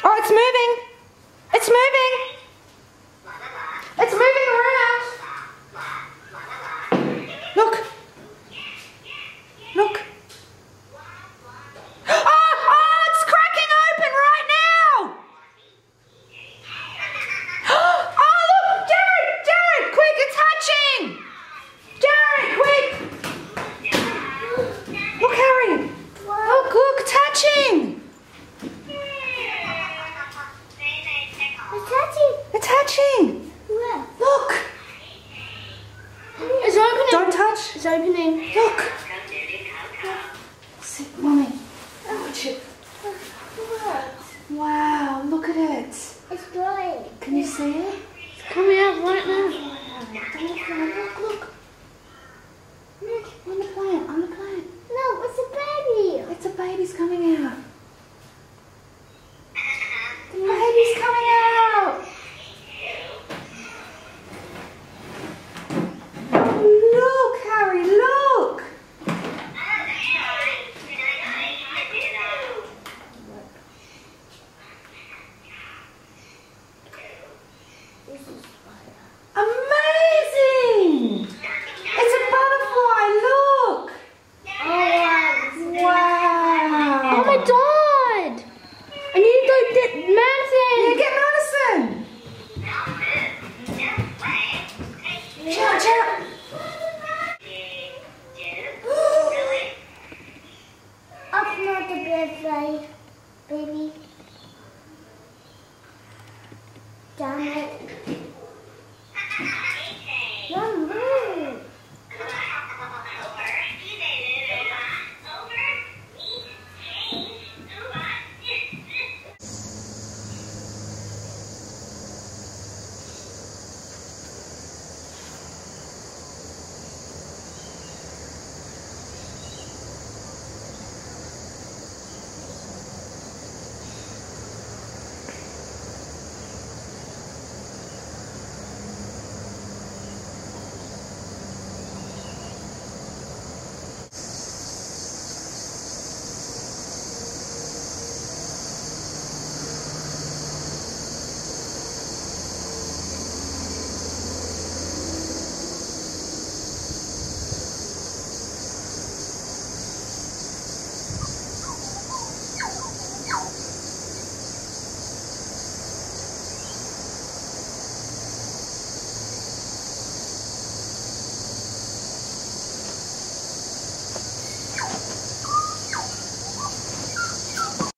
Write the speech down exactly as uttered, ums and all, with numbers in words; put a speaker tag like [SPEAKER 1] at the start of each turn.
[SPEAKER 1] Oh, it's moving. It's moving. It's moving around. Look. Look. Oh, oh, it's cracking open right now. Oh, look, Jared, Jared, quick, it's hatching. Jared, quick. Look, Harry. Look, look, it's hatching.
[SPEAKER 2] It's hatching.
[SPEAKER 1] It's hatching.
[SPEAKER 2] Where?
[SPEAKER 1] Look.
[SPEAKER 2] It's opening.
[SPEAKER 1] Don't touch.
[SPEAKER 2] It's opening.
[SPEAKER 1] Look. Sit, Mommy. Watch it. Wow, look at it.
[SPEAKER 2] It's growing.
[SPEAKER 1] Can you see it?
[SPEAKER 2] It's coming out right now.
[SPEAKER 1] Look, look. Look, on the plant, on the plant.
[SPEAKER 2] No, it's a baby.
[SPEAKER 1] It's a baby's coming out. The baby's coming out. Look, Harry, look. Amazing! It's a butterfly, look!
[SPEAKER 2] Oh,
[SPEAKER 1] Wow!
[SPEAKER 2] oh my God! I need to go get
[SPEAKER 1] Yeah,
[SPEAKER 2] Madison.
[SPEAKER 1] get Madison! Shout, shout!
[SPEAKER 2] Up not the butterfly, baby. Damn it.